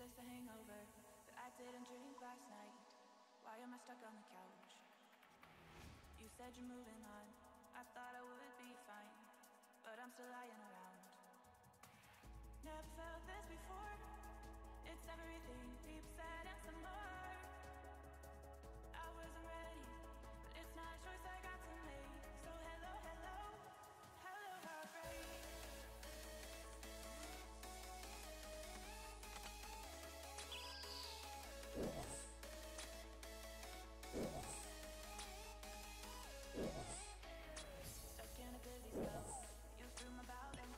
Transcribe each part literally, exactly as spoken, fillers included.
this a hangover that I didn't drink last night? Why am I stuck on the couch? You said you're moving on. I thought I would be fine, but I'm still lying around. Never felt this before. It's everything, deep sad and some more. I wasn't ready, but it's not a choice I got to make. So hello, hello, hello, heartbreak. Stuck in a busy spell. You threw my bowel and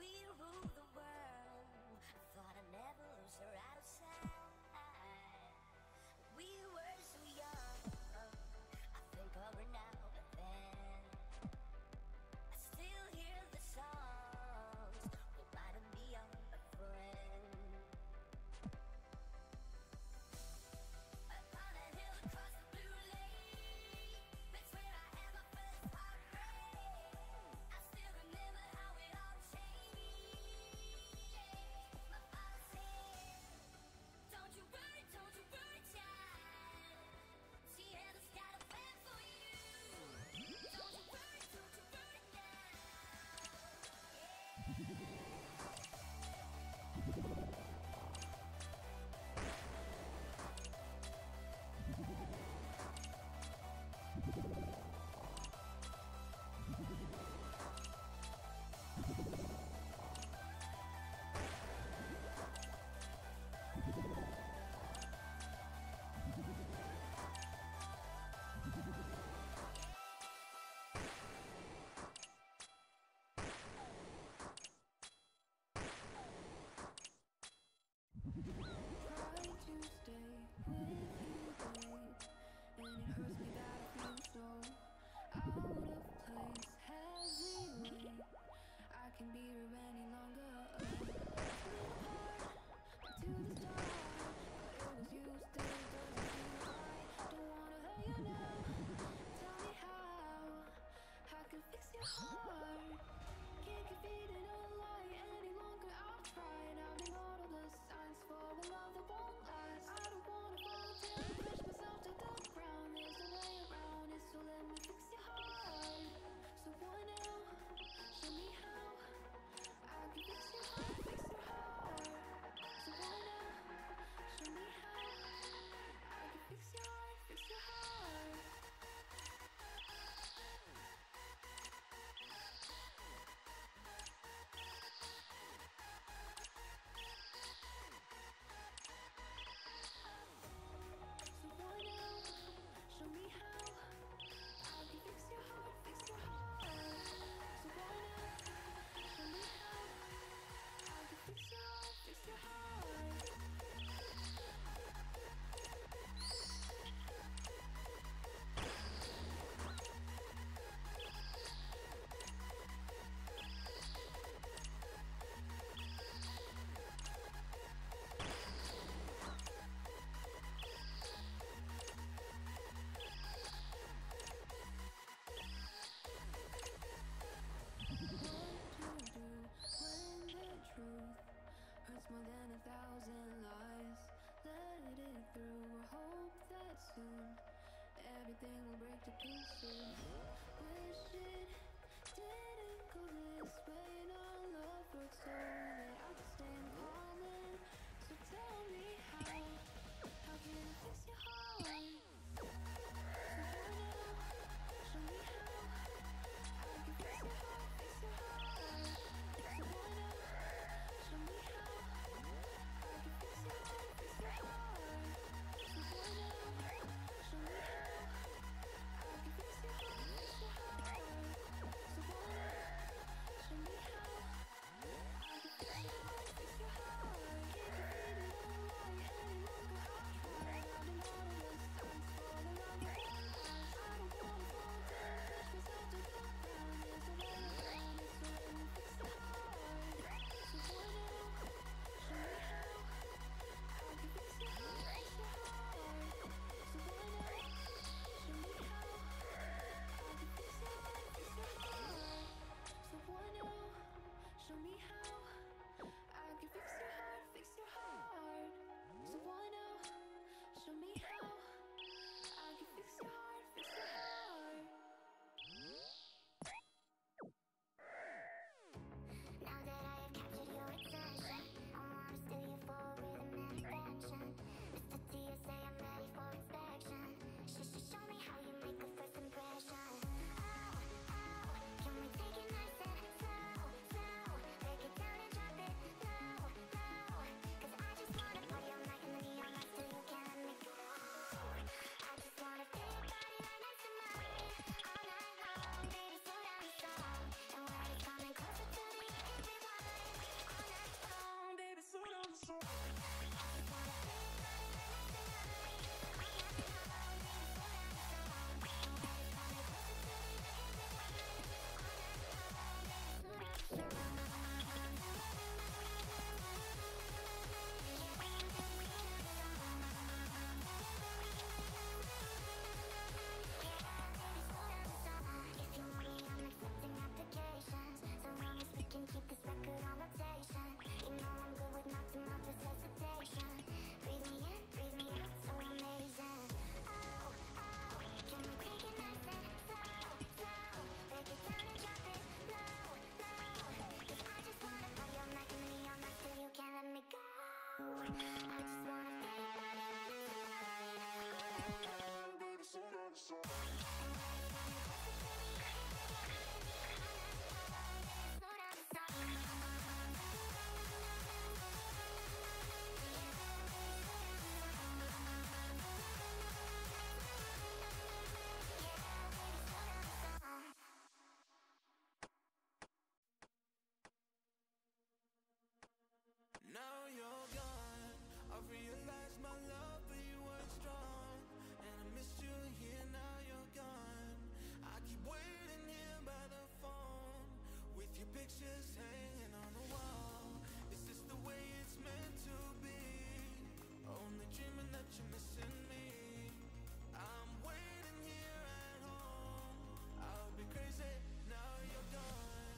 Show me how. Now you're gone. I realized my love for you was strong, and I missed you here. Now you're gone. I keep waiting here by the phone with your pictures hanging on the wall. Is this the way it's meant to be? Only dreaming that you're missing me. I'm waiting here at home. I'll be crazy. Now you're gone.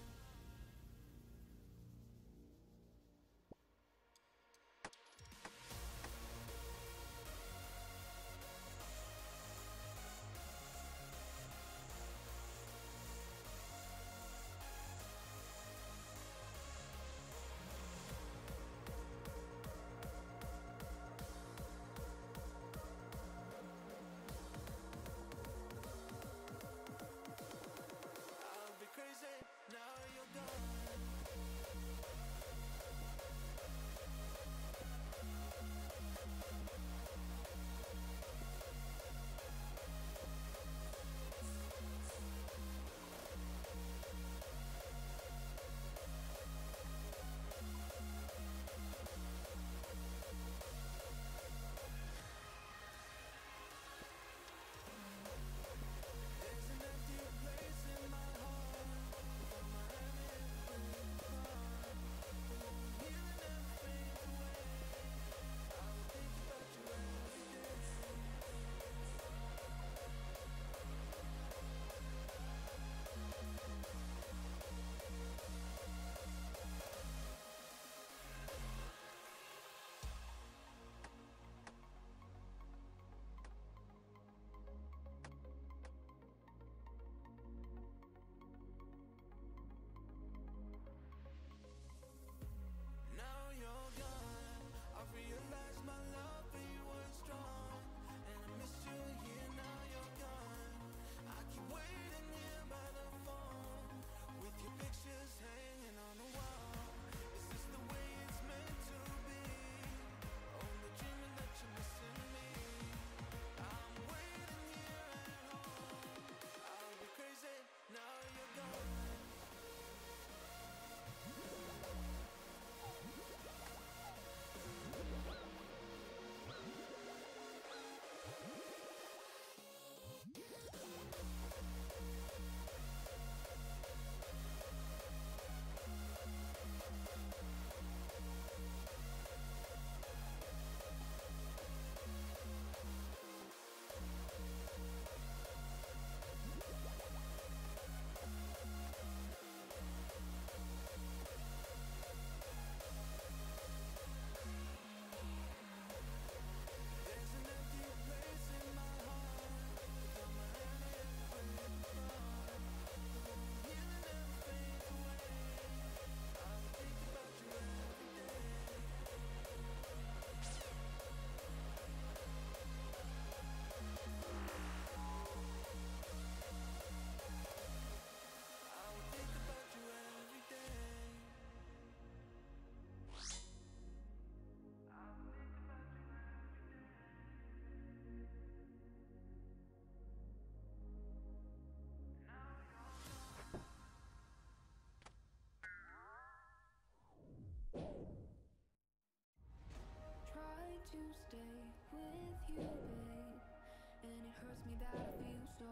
To stay with you, babe, and it hurts me that I feel so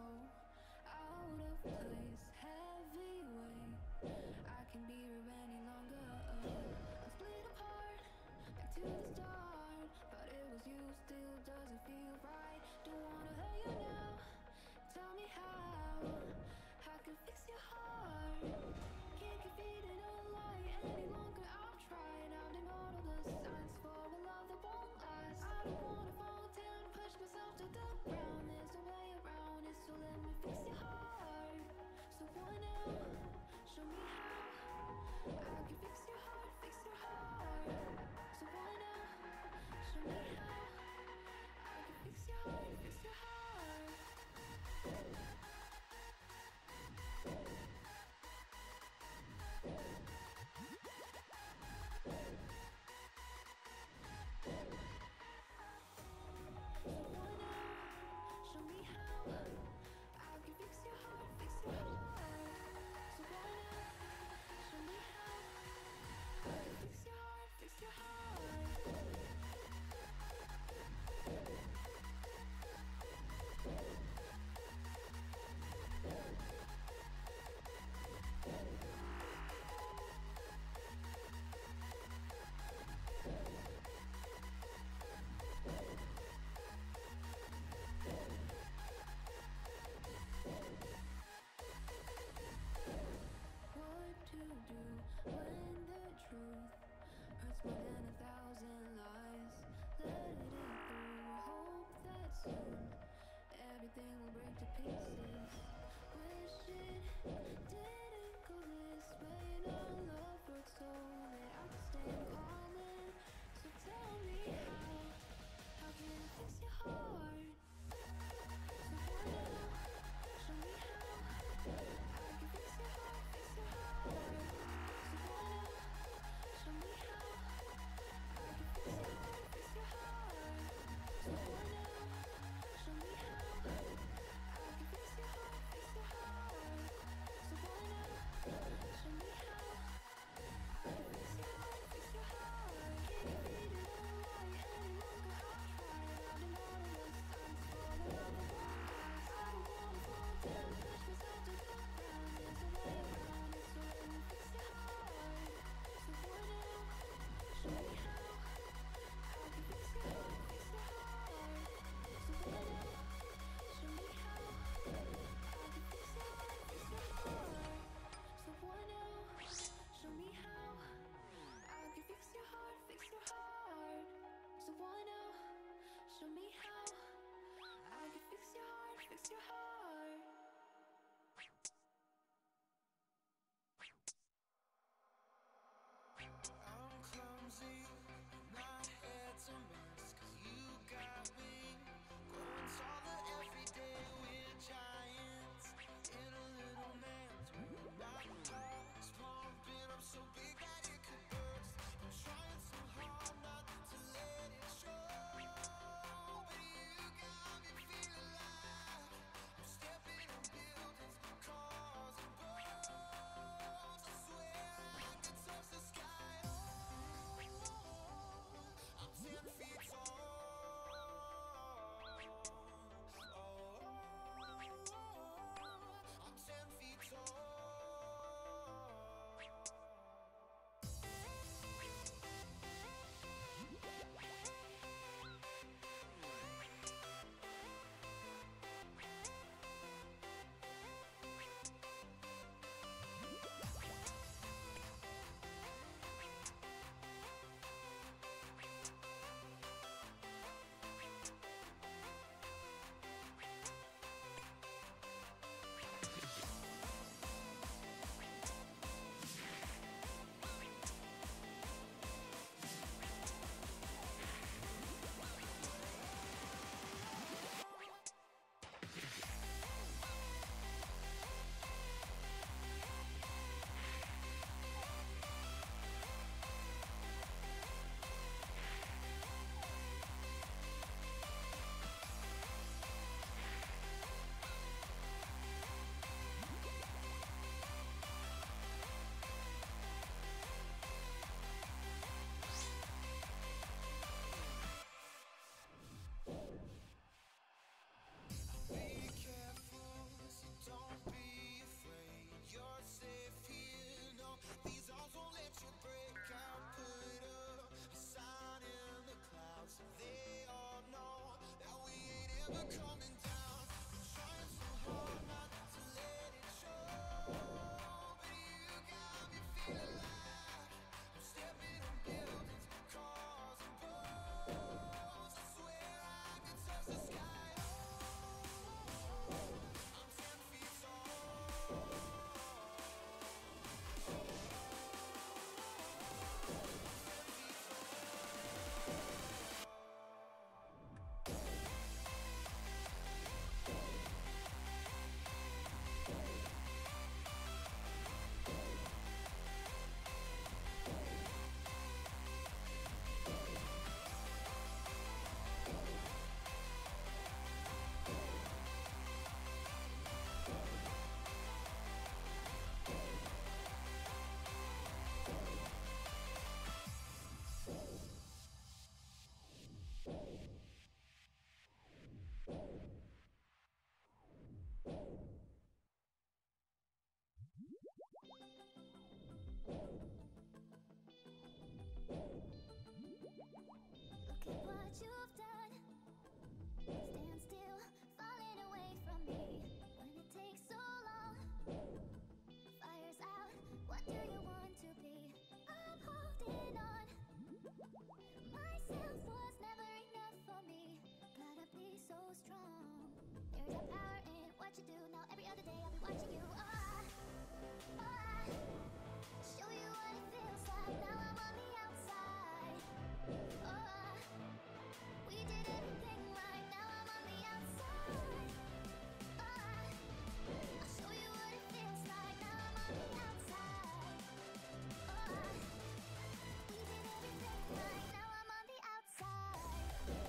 out of place, heavy weight. I can't be here any longer. I'm split apart, back to the start, but it was you, still doesn't feel right. Don't wanna hurt you now, tell me how I can fix your heart. Can't keep feeding a lie any longer. I've tried, I've done all of the signs for a love that won't last. I don't wanna fall down, push myself to the ground. There's no way around it, so let me fix your heart. So why now? Show me how I can fix your heart, fix your heart. So why now? faces. Wish it didn't go this way. And our love worked so that I could stand calm. And so tell me how, how can I fix your heart? So for now, show me how I can fix your heart, fix your heart. So for now, show me how I can fix your heart, fix your heart. So for now, show me how I can fix your heart, fix your heart. So for now, show me how I can fix your heart, fix your heart. Can't you feel it all right any longer? I'll try. I've been all of us, I'm just falling off the wrong eyes. I don't wanna fall down, push myself to the ground. There's no way around it, so let me fix your heart. So for now, show me how I can fix your heart, fix your heart. So for now, show me how I can fix your heart, fix your heart. So for now, show me how I can fix your heart, fix your heart. So for now, show me how I can fix your heart, fix your heart. I'm clumsy, my head's a mess, 'cause you got me growing taller every day. We're giants in a little man's world. My heart's pumping up so big that it could burst. I'm trying so hard not to let it show, but you got me feeling like I'm stepping on buildings, cars and boats. I swear I could touch the sky. Oh, I'm ten feet tall. Oh, I'm ten feet tall. Be careful, so don't be afraid. You're safe here, no, these arms won't let you break. I put up a sign in the clouds so they all know that we ain't ever coming down. I'm trying so hard not to let it show, but you got me feeling like I'm stepping on buildings, cars and boats. I swear I could touch the sky. I'm ten feet tall. Look at what you've done. Stand still, falling away from me. When it takes so long, fire's out. What do you want to be? I'm holding on. Myself was never enough for me. Gotta be so strong. There's a power in what what you do. Now every other day I'll be watching you. Oh, I, oh, I show you what it feels like. Now I'm on the outside. Oh, I, we did everything right. Now I'm on the outside. Oh, I, I'll show you what it feels like. Now I'm on the outside. Oh, I, we did everything right. Now I'm on the outside.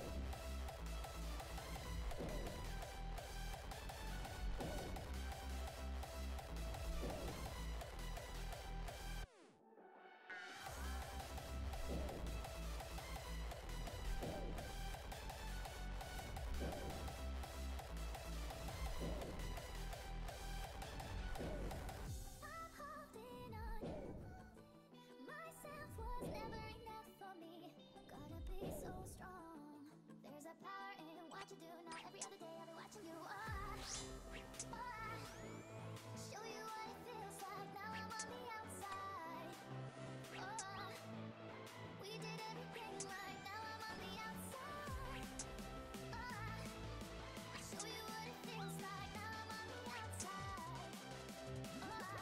I'm holding on. Myself was never enough for me. Gotta be so strong. There's a power in what you do. Now every other day I'll be watching you. Oh, I, oh, I show you what it feels like. Now I'm on the outside. Oh, I, we did everything right. Now I'm on the outside. Oh, I, I'll show you what it feels like. Now I'm on the outside. Oh, I,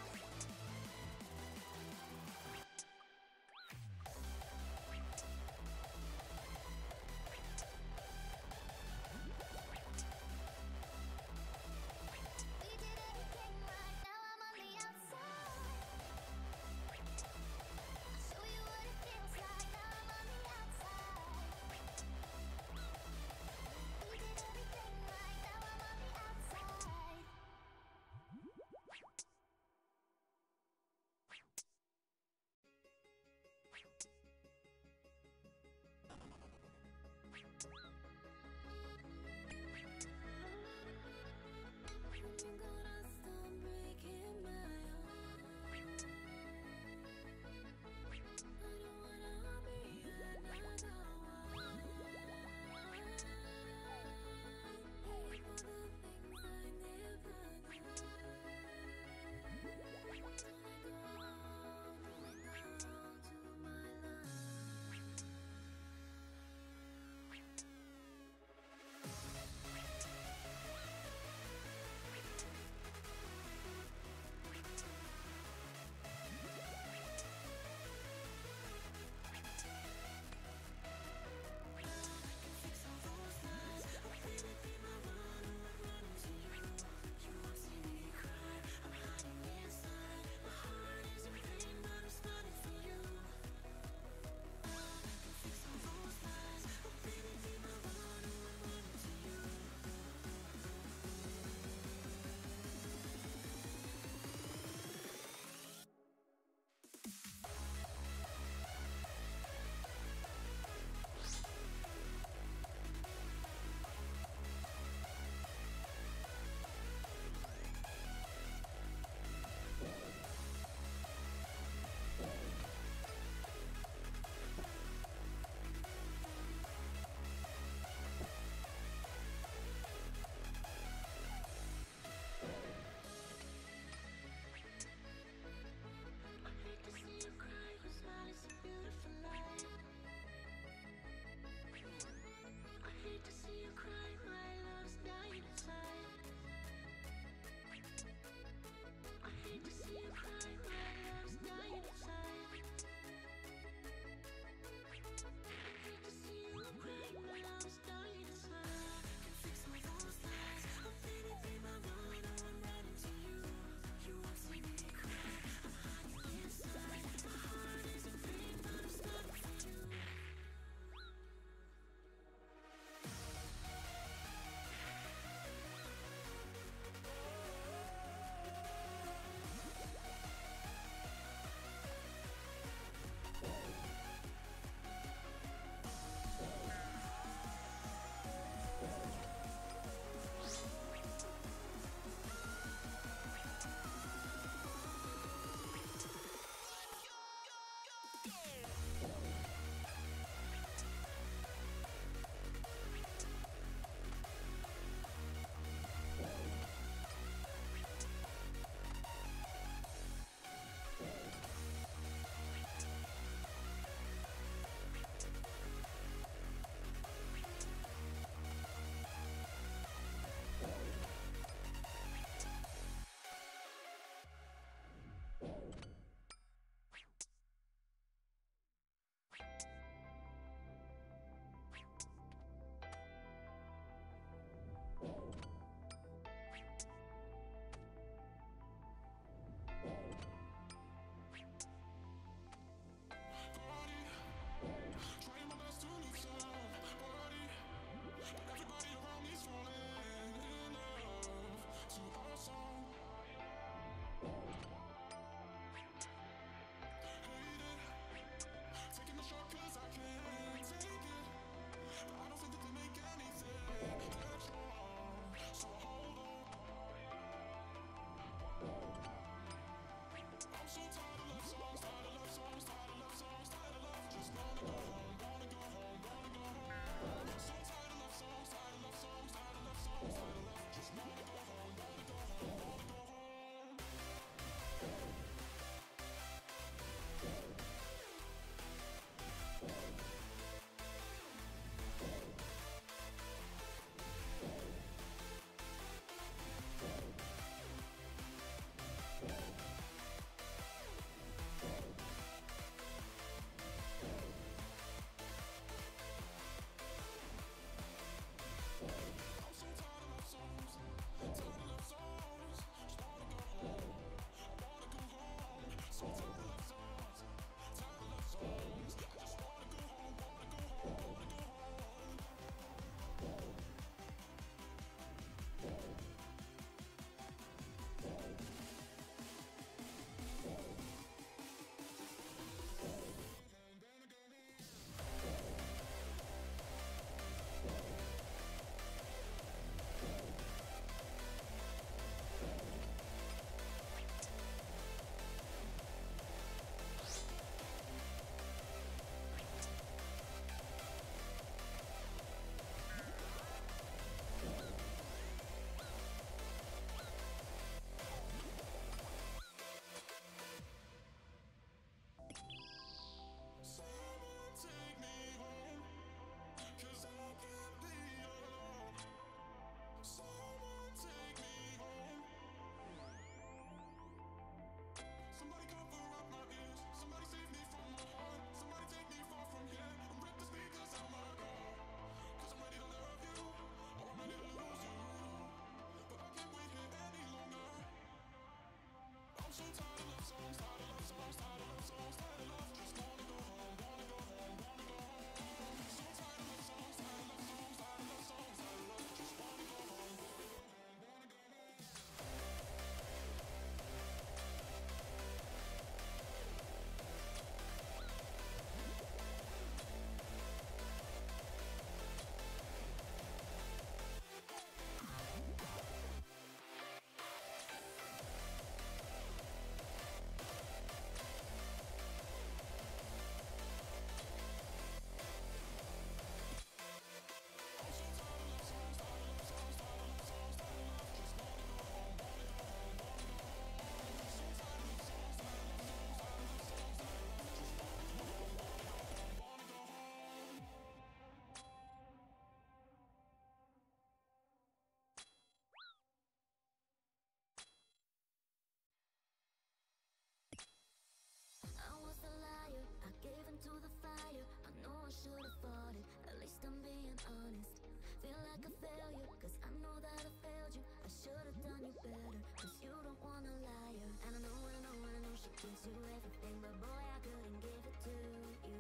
I should've fought it. At least I'm being honest. Feel like a failure, cause I know that I failed you. I should've done you better, cause you don't want a liar. And I know, I know, I know she gives you everything, but boy, I couldn't give it to you.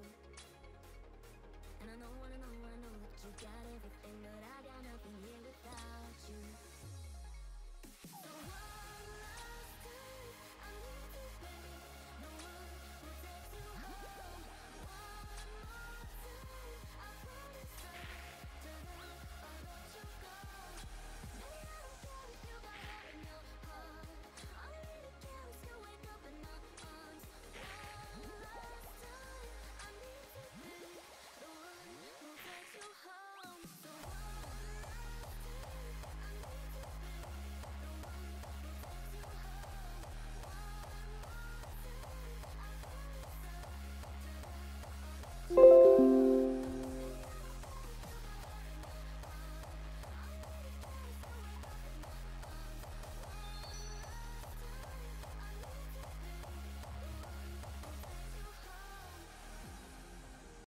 And I know, I know, I know that you got everything, but I got nothing here without you.